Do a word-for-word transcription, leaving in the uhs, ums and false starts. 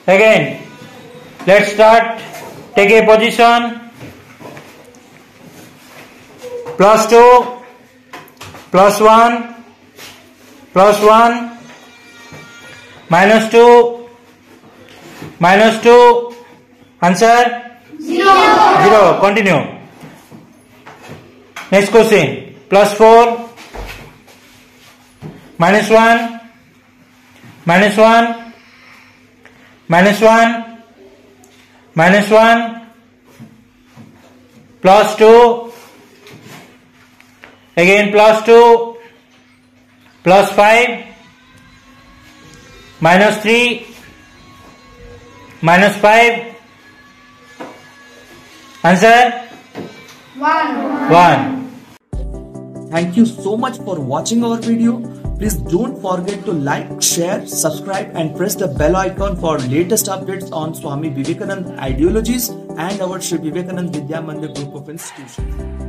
Again, let's start. Take a position. Plus two, plus one, plus one, minus two, minus two. Answer? Zero. Zero. Continue. Next question. Plus four, minus one, minus one, minus one, minus one, plus two, again plus two, plus five, minus three, minus five. Answer? One. One. Thank you so much for watching our video. Please don't forget to like, share, subscribe and press the bell icon for latest updates on Swami Vivekananda ideologies and our Shri Vivekananda Vidya Mandir group of institutions.